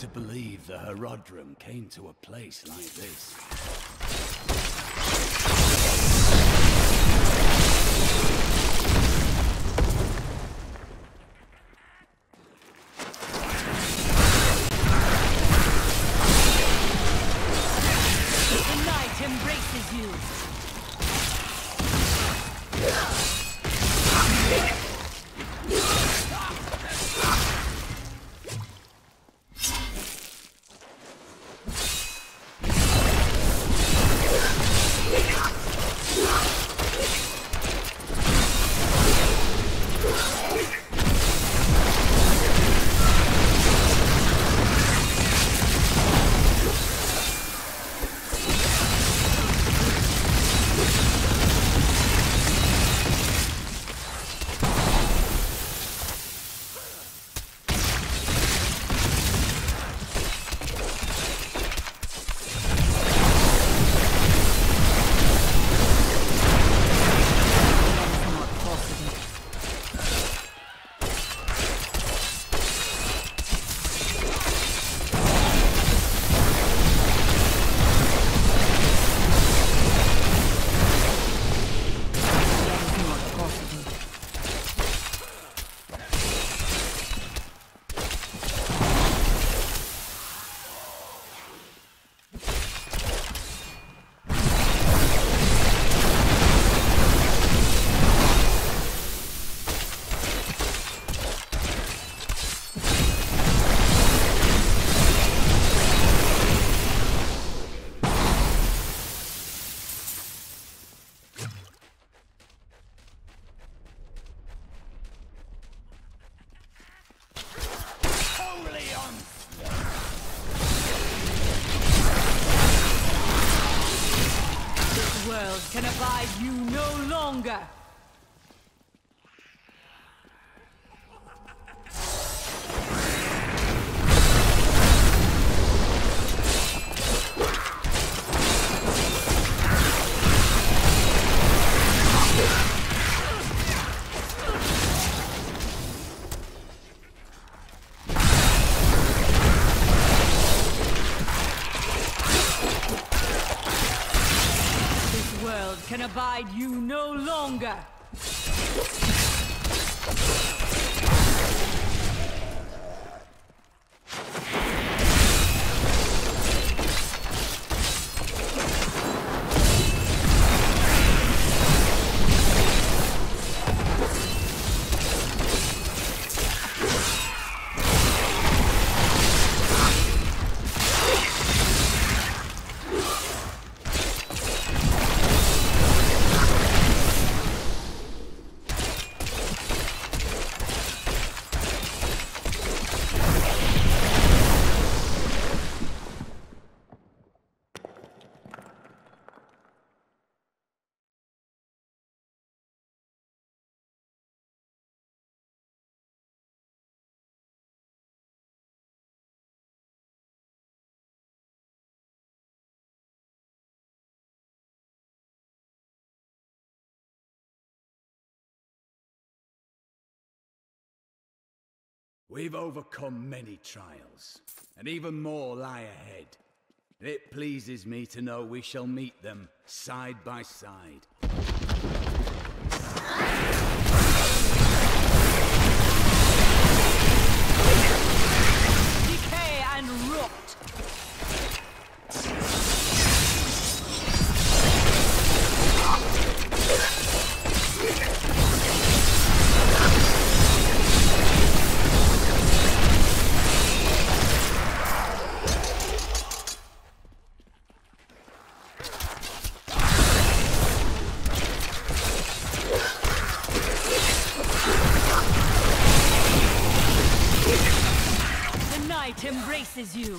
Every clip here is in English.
to believe the Herodrum came to a place like this. The night embraces you. Can abide you no longer. Can abide you no longer. We've overcome many trials, and even more lie ahead. It pleases me to know we shall meet them side by side. Decay and rot. Embraces you.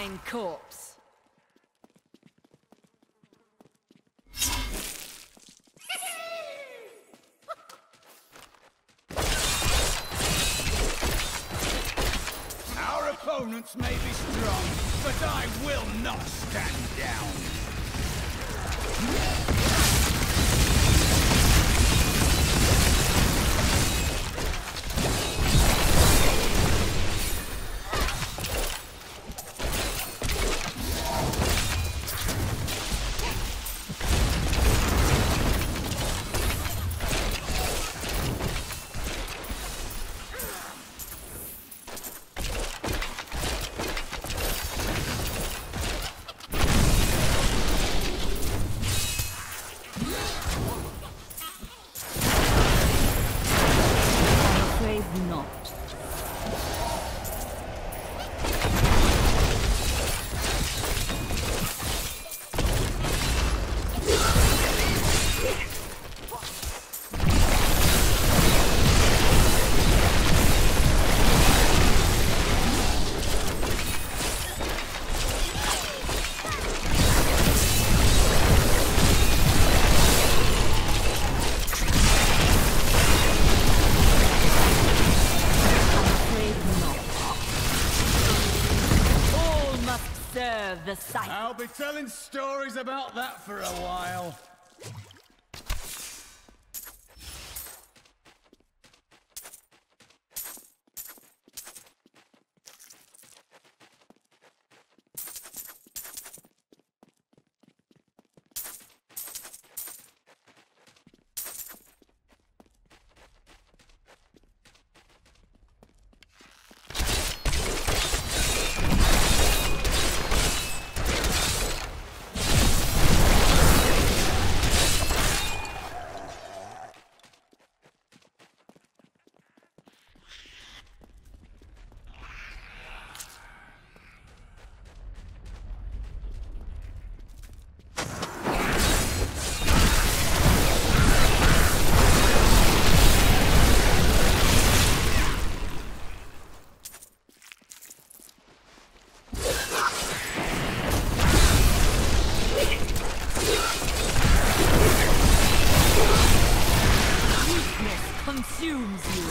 fine corpse. Our opponents may be strong, but I will not stand down. Not. Serve the sight. I'll be telling stories about that for a while. Consumes you.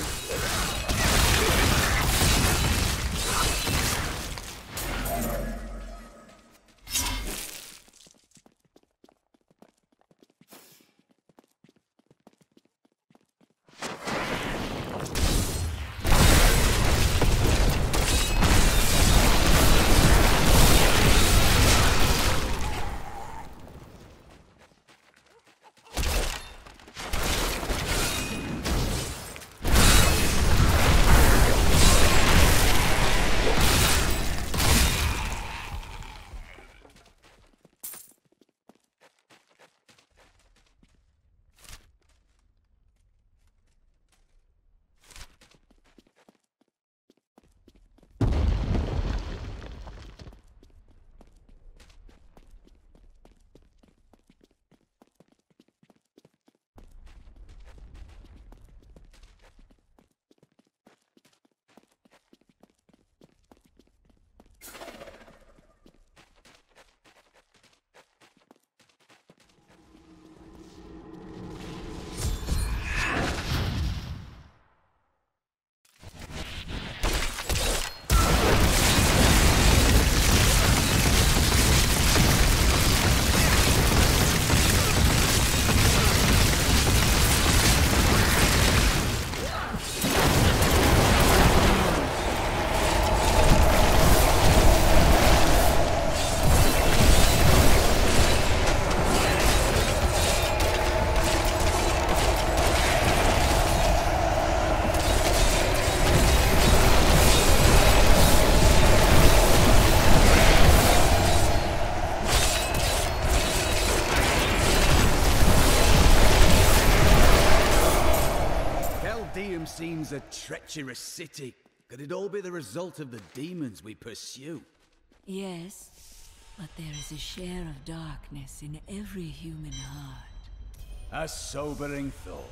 Seems a treacherous city. Could it all be the result of the demons we pursue? Yes, but there is a share of darkness in every human heart. A sobering thought.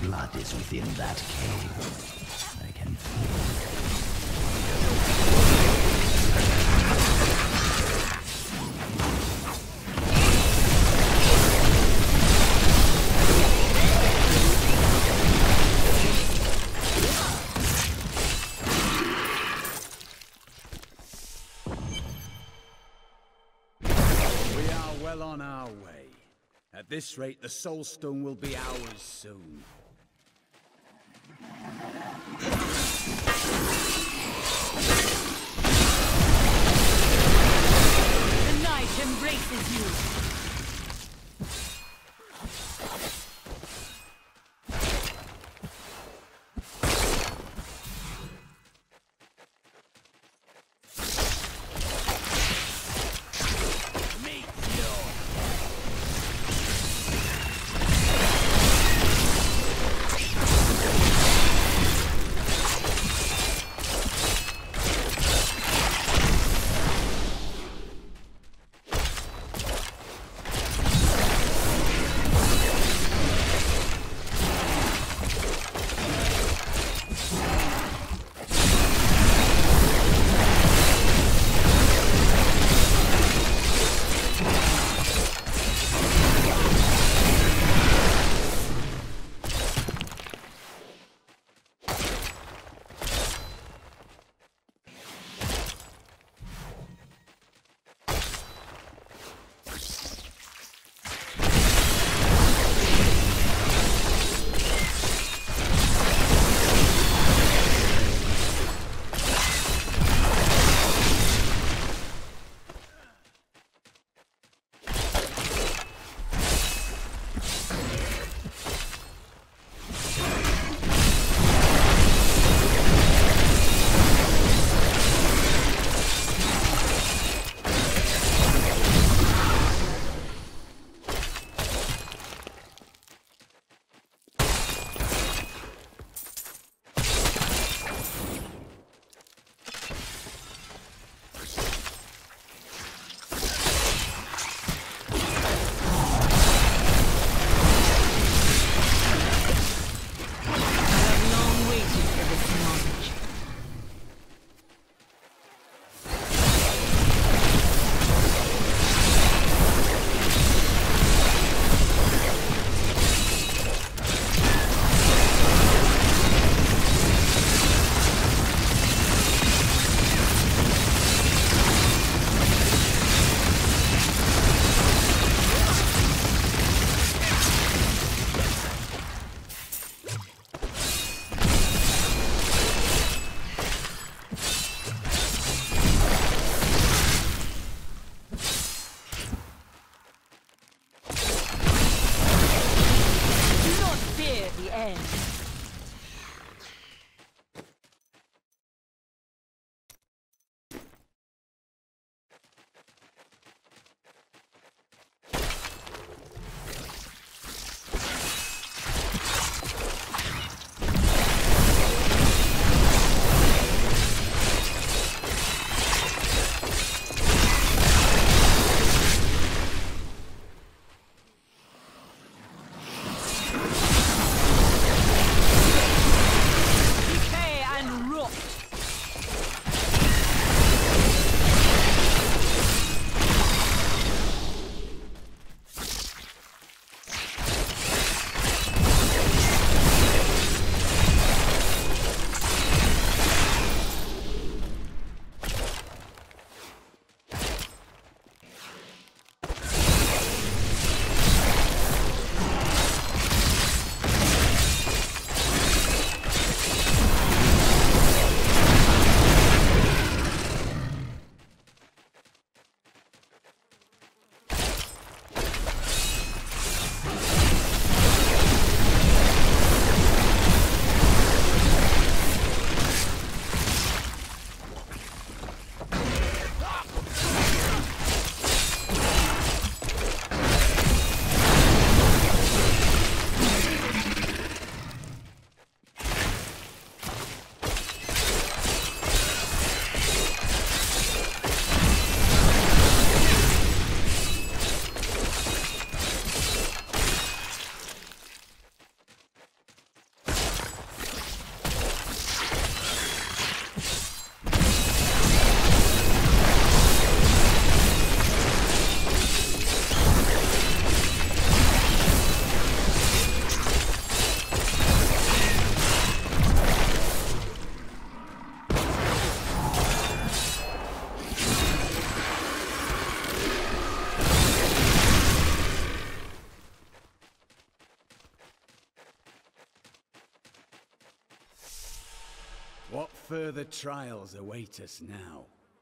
blood is within that cave. I can feel it. We are well on our way. At this rate, the Soul Stone will be ours soon. The night embraces you. further trials await us now?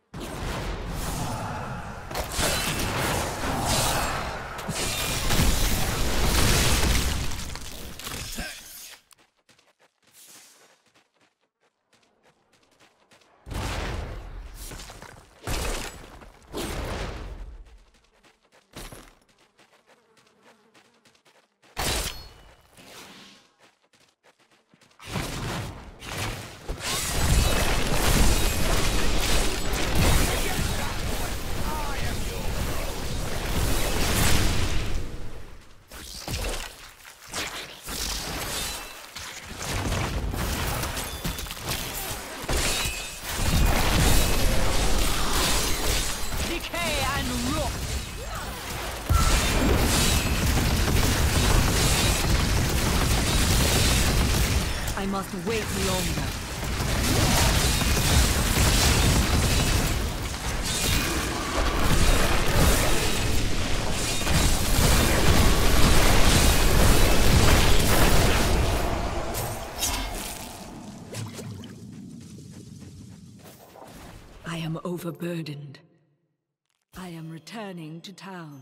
I must wait longer. I am overburdened. I am returning to town.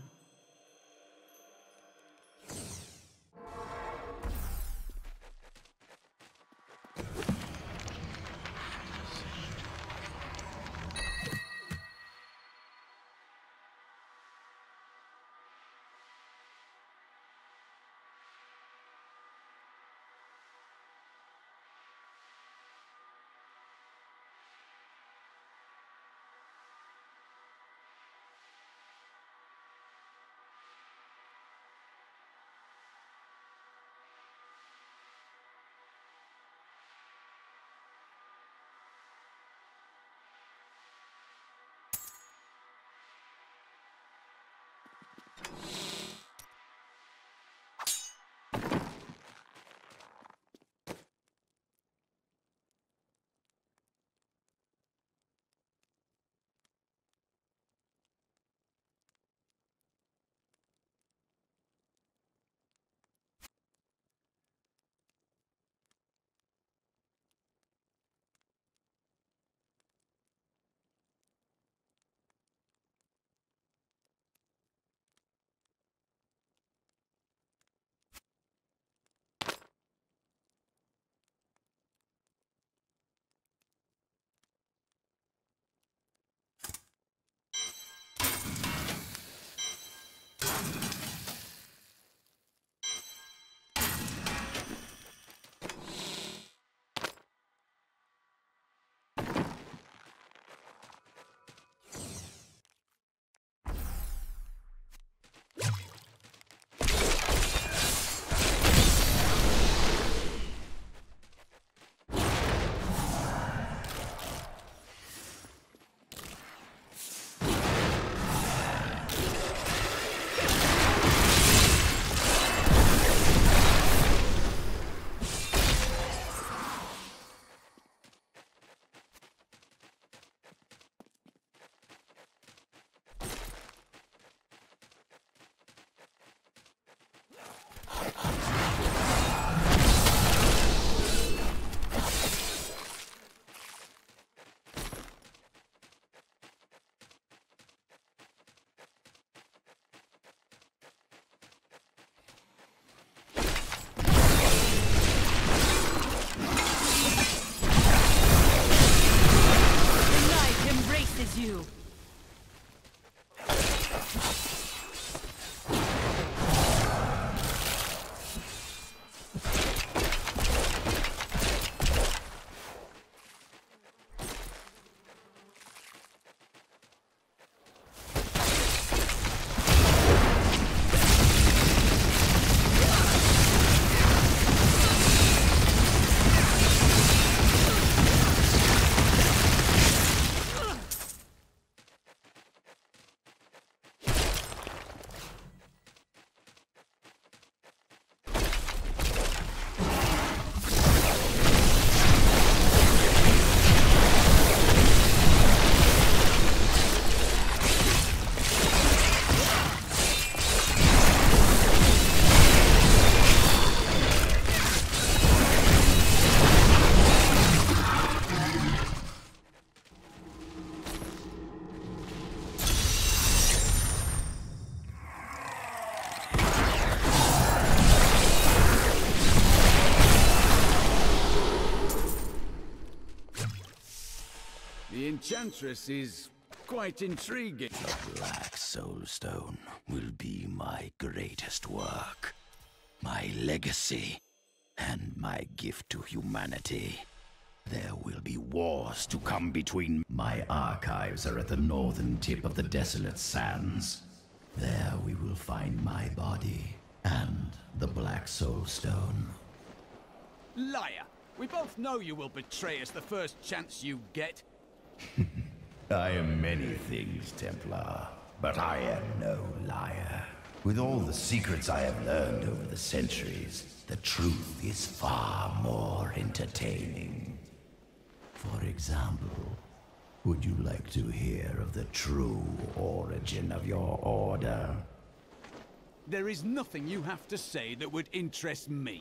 enchantress is quite intriguing. The Black Soul Stone will be my greatest work, my legacy, and my gift to humanity. There will be wars to come between. My archives are at the northern tip of the desolate sands. There we will find my body and the Black Soul Stone. Liar! We both know you will betray us the first chance you get. I am many things, Templar, but I am no liar. With all the secrets I have learned over the centuries, the truth is far more entertaining. For example, would you like to hear of the true origin of your order? There is nothing you have to say that would interest me.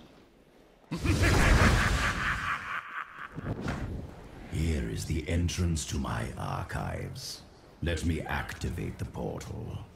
Here is the entrance to my archives. Let me activate the portal.